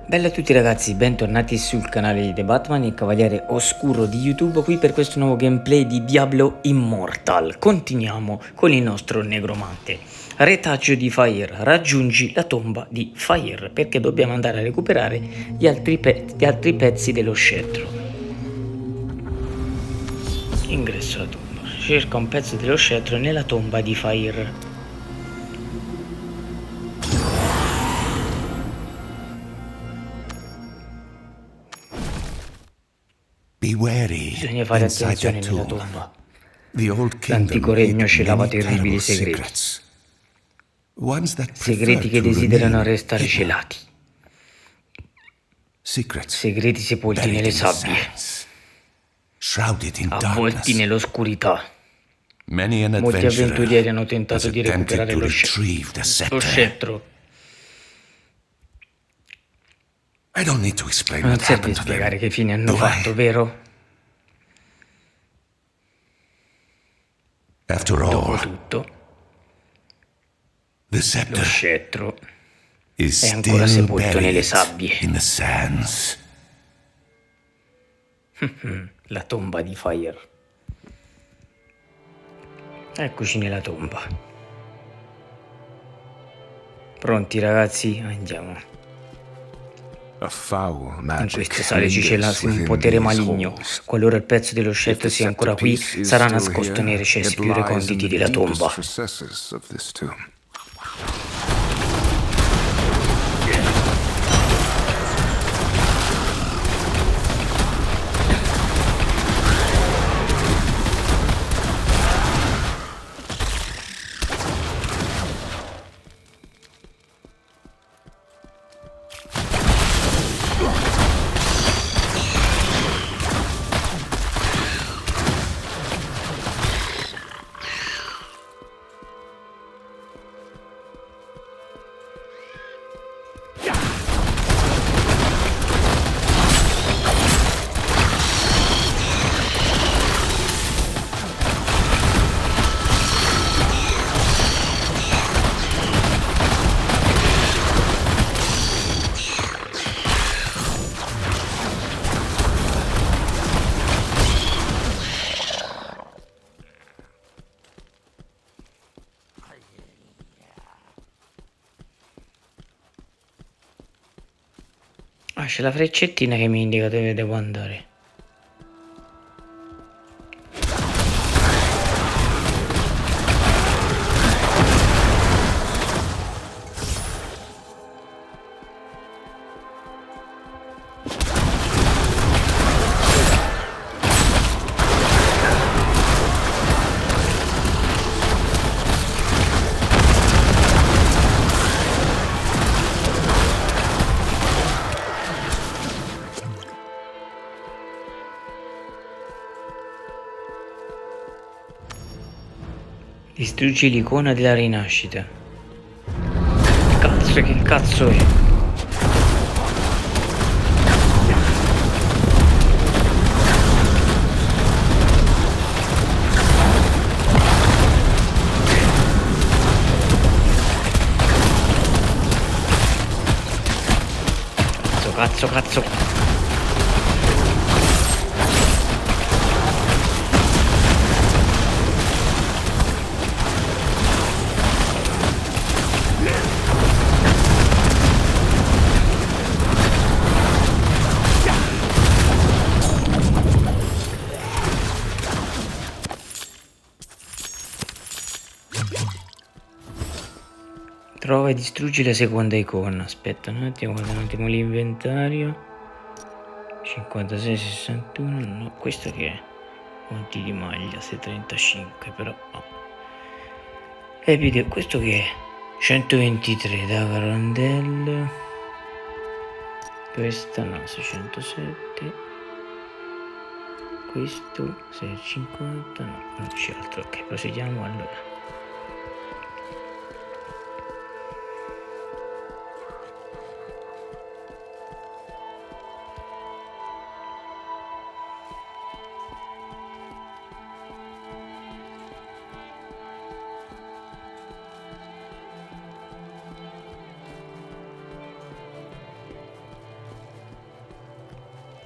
Bella a tutti ragazzi, bentornati sul canale di The Batman, il cavaliere oscuro di YouTube, qui per questo nuovo gameplay di Diablo Immortal. Continuiamo con il nostro negromante. Retaggio di Fire, raggiungi la tomba di Fire, perché dobbiamo andare a recuperare gli altri pezzi dello scettro. Ingresso alla tomba, cerca un pezzo dello scettro nella tomba di Fire. Bisogna fare attenzione nella tomba. L'antico regno celava terribili segreti. Segreti che desiderano restare celati. Segreti sepolti nelle sabbie. Avvolti nell'oscurità. Molti avventurieri hanno tentato di recuperare lo scettro. Non serve spiegare che fine hanno fatto, vero? Dopotutto, lo scettro è ancora sepolto nelle sabbie. La tomba di Fire. Eccoci nella tomba. Pronti ragazzi? Andiamo. In queste sale ci cela un potere maligno. Qualora il pezzo dello scettro sia ancora qui, sarà nascosto nei recessi più reconditi della tomba. Ah, c'è la freccettina che mi indica dove devo andare. Distruggi l'icona della rinascita. Cazzo, che cazzo è? Cazzo. Trova e distruggi la seconda icona. Aspetta un attimo, guarda un attimo l'inventario. 56-61, no, questo che è? Punti di maglia, 635, però no. E video, questo che è? 123 da Varandel. Questa no, 607. Questo 650, no, non c'è altro. Ok, proseguiamo allora.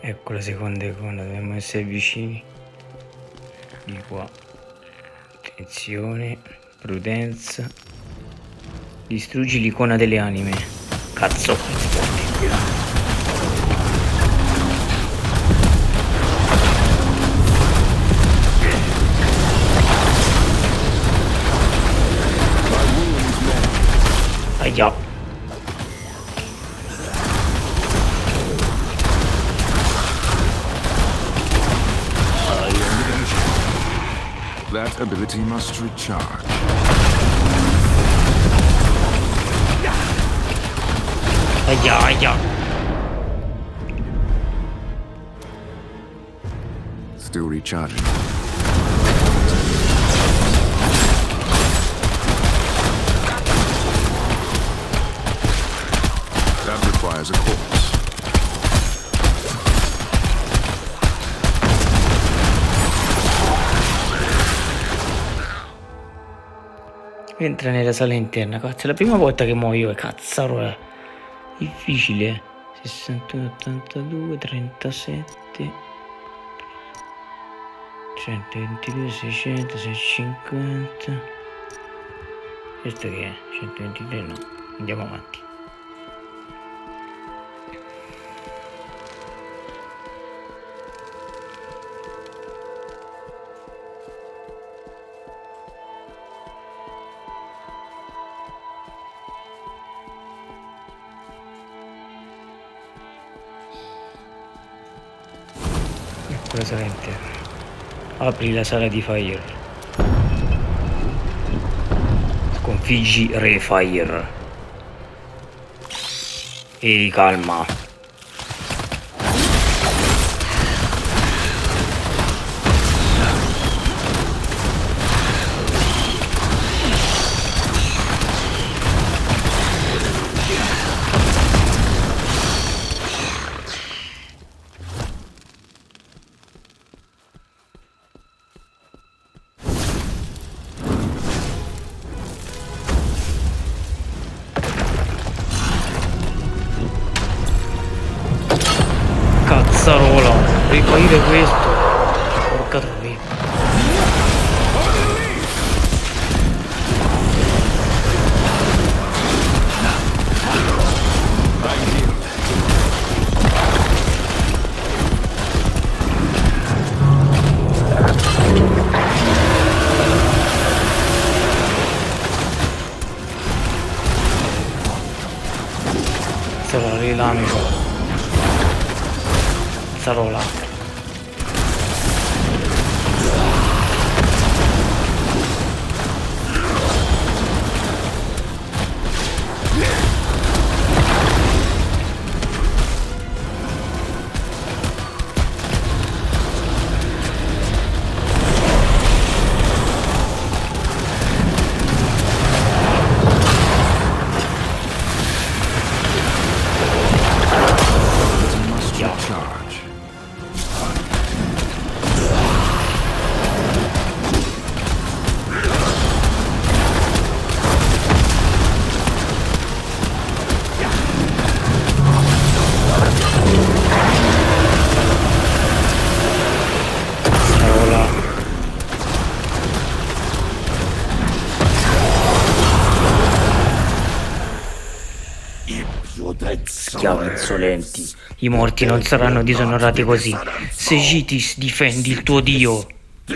Ecco la seconda icona, dobbiamo essere vicini. Di qua. Attenzione, prudenza. Distruggi l'icona delle anime. Cazzo. Aia. That ability must recharge. Aia, aia. Still recharging. That requires a corpse. Entra nella sala interna. Cazzo, è la prima volta che muoio. Cazzarola. Difficile. 61, 82, 37. 122, 600, 650. Questo che è? 123 no. Andiamo avanti. Ecco la sala interna. Apri la sala di Fire. Sconfiggi Re Fire. Ehi, calma. Cazzarola, rifaire questo. Porca troia. Cazzarola, rilamico. Cazzarola. Schiavi insolenti, i morti non saranno disonorati così. Segitis, difendi il tuo dio.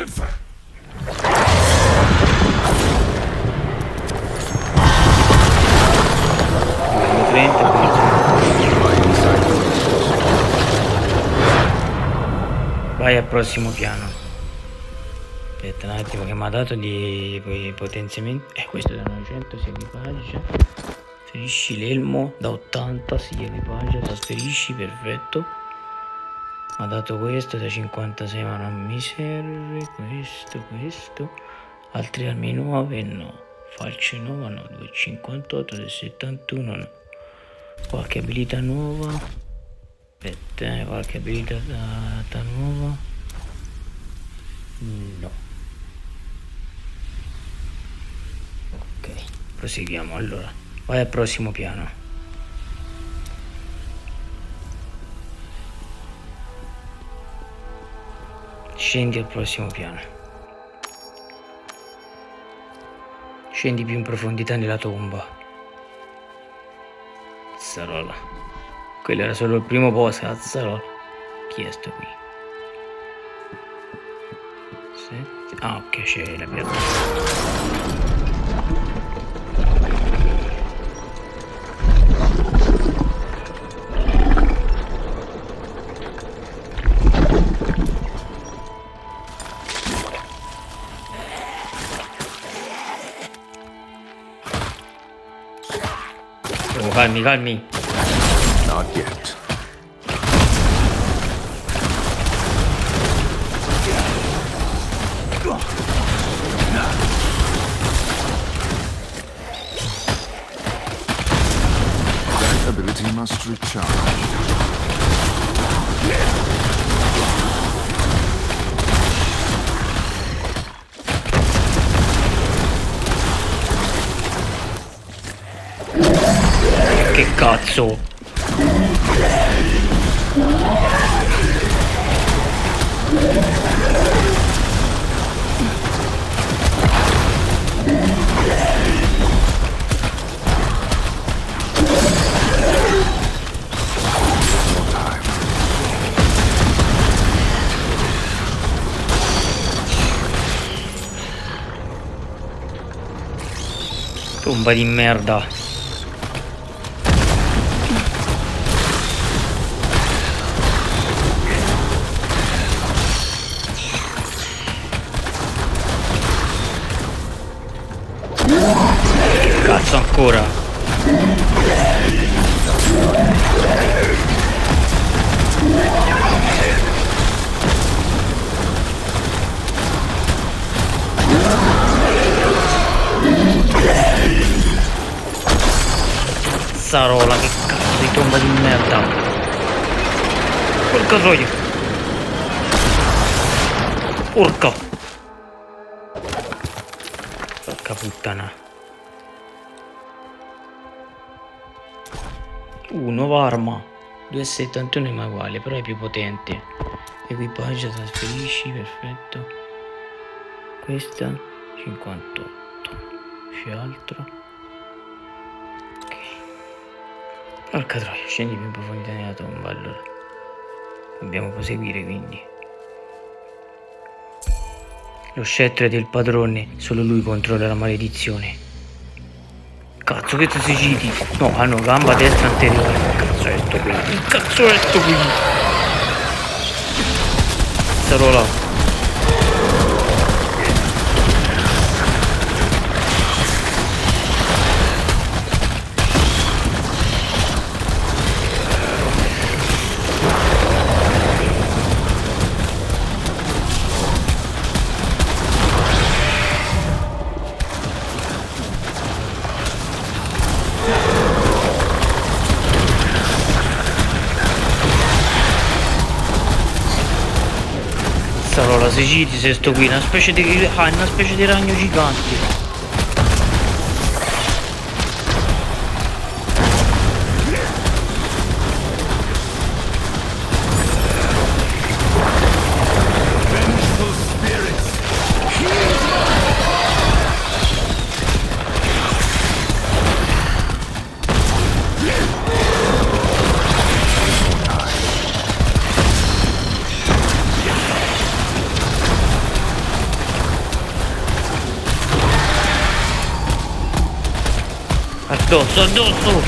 Vai al prossimo piano. Aspetta un attimo che mi ha dato di potenziamenti. Questo da 900 si equipaggia. Trasferisci l'elmo da 80, si equipaggia, trasferisci, perfetto. Mi ha dato questo da 56 ma non mi serve. Questo. Altre armi nuove no. Falce nuova no. 258, 271 no. Qualche abilità nuova. Aspetta, qualche abilità nuova. No. Ok, proseguiamo allora. Vai al prossimo piano. Scendi al prossimo piano. Scendi più in profondità nella tomba. Cazzarola. Quello era solo il primo boss, cazzarola. Chi è sto qui? Ah, ok, c'è la pianta. Oh, calmi, calmi. Not yet. That ability must recharge. Che cazzo? Tomba di merda. Che cazzo ancora? Cazzarola, che cazzo di tomba di merda. Porca troia. Porca. Porca puttana. Nuova arma. 2,71 è uguale, però è più potente. Equipaggio, trasferisci, perfetto. Questa 58. C'è altro. Ok. Porca troia, scendi più in profondità nella tomba, allora. Dobbiamo proseguire quindi. Lo scettro è del padrone, solo lui controlla la maledizione. Cazzo, che tu sei giti? No, hanno gamba destra anteriore. Che cazzo è sto qui? Che cazzo è sto qui? Cazzarola. Cazzarola, se giti sei sto qui, una specie di ragno gigante. Addosso, addosso!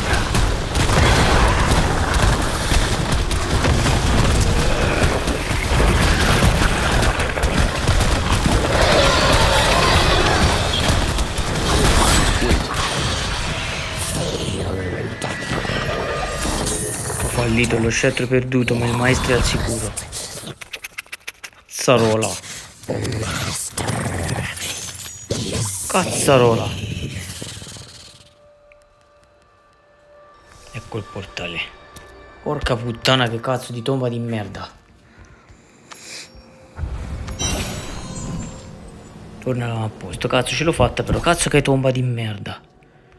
Ho fallito, lo scettro perduto, ma il maestro è al sicuro. Cazzarola. Cazzarola. Ecco il portale. Porca puttana, che cazzo di tomba di merda. Torniamo a posto. Cazzo, ce l'ho fatta però. Cazzo che tomba di merda.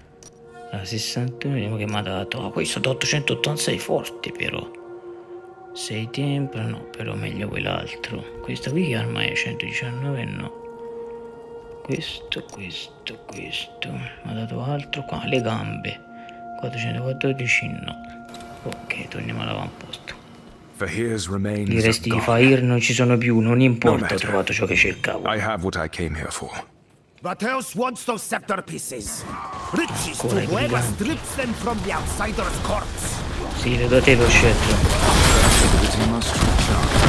La 61, vediamo che mi ha dato. Ah, questo da 886 forte però. 6 tempra, no, però meglio quell'altro. Questa qui che arma è? 119 no. Questo. Mi ha dato altro qua, le gambe. 414 no. Ok, torniamo all'avamposto. I resti di Fire non ci sono più, non importa, ho trovato ciò che cercavo. I have what I came here for. Vateus wants those scepter pieces. Riches to whoever strips them from the outsider's corpse. Sì, le do a te lo scettro. Ability must recharge.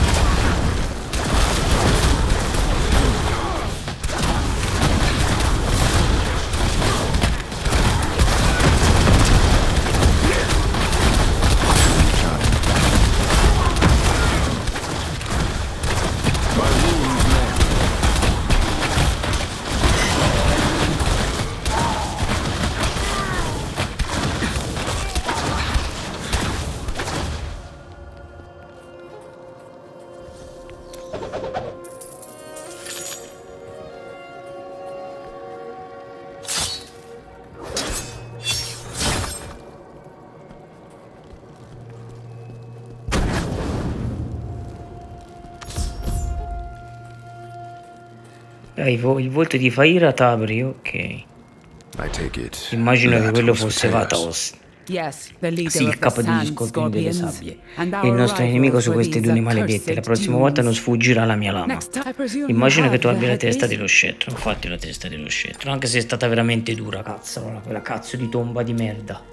Il volto di Fire t'apri, ok. I take it. Immagino che that quello was fosse Vateus. Vateus. Sì, il capo degli scorpioni delle sabbie. È il nostro nemico su queste dune maledette. La prossima volta non sfuggirà alla mia lama. Immagino che tu abbia la testa dello scettro. Infatti la testa dello scettro. Anche se è stata veramente dura, cazzo. Quella cazzo di tomba di merda.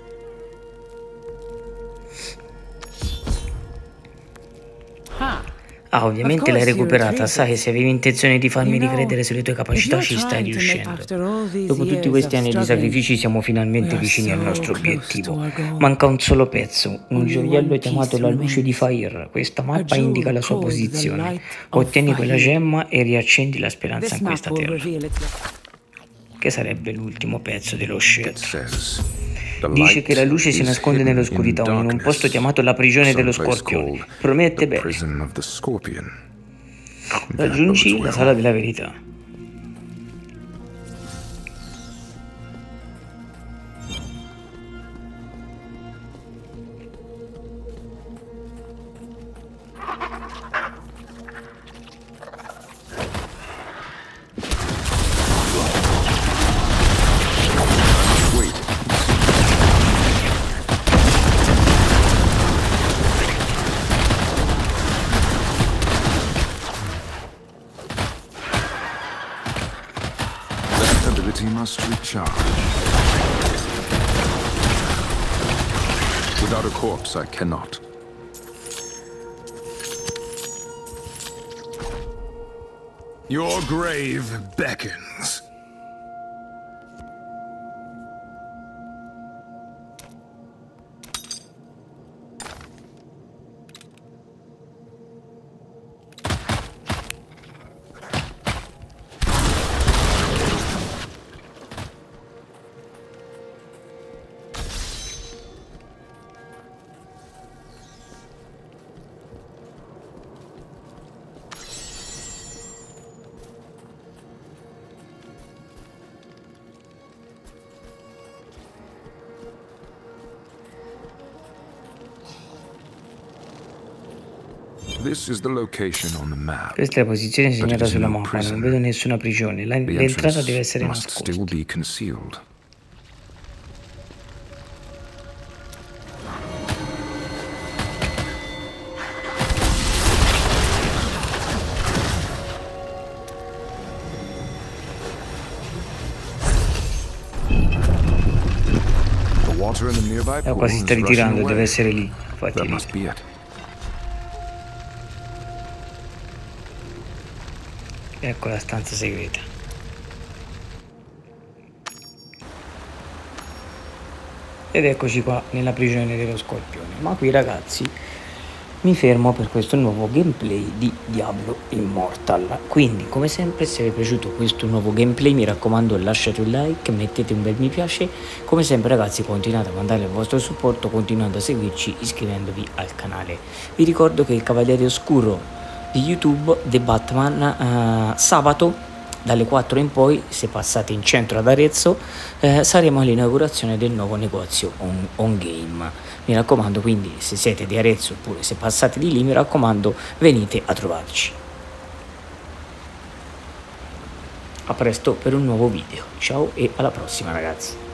Ah, ovviamente l'hai recuperata. Sai, se avevi intenzione di farmi ricredere sulle tue capacità ci stai riuscendo. Dopo tutti questi anni di sacrifici siamo finalmente vicini al nostro obiettivo. Manca un solo pezzo, un gioiello chiamato la luce di Fire. Questa mappa indica la sua posizione. Ottieni quella gemma e riaccendi la speranza in questa terra. Che sarebbe l'ultimo pezzo dello scettro. Dice che la luce si nasconde nell'oscurità in un posto chiamato la prigione dello scorpione. Promette bene. Raggiungi la sala della verità. Must recharge. Without a corpse, I cannot. Your grave beckons. Questa è la posizione segnata sulla mappa, non vedo nessuna prigione, l'entrata deve essere nascosta. L'acqua si sta ritirando, deve essere lì, infatti lì. Ecco la stanza segreta. Ed eccoci qua nella prigione dello scorpione. Ma qui ragazzi mi fermo per questo nuovo gameplay di Diablo Immortal. Quindi come sempre, se vi è piaciuto questo nuovo gameplay, mi raccomando lasciate un like, mettete un bel mi piace. Come sempre ragazzi, continuate a mandare il vostro supporto, continuando a seguirci, iscrivendovi al canale. Vi ricordo che il Cavaliere Oscuro di YouTube, The Batman, sabato dalle 4 in poi, se passate in centro ad Arezzo, saremo all'inaugurazione del nuovo negozio on game. Mi raccomando, quindi se siete di Arezzo oppure se passate di lì, mi raccomando, venite a trovarci. A presto per un nuovo video, ciao e alla prossima ragazzi.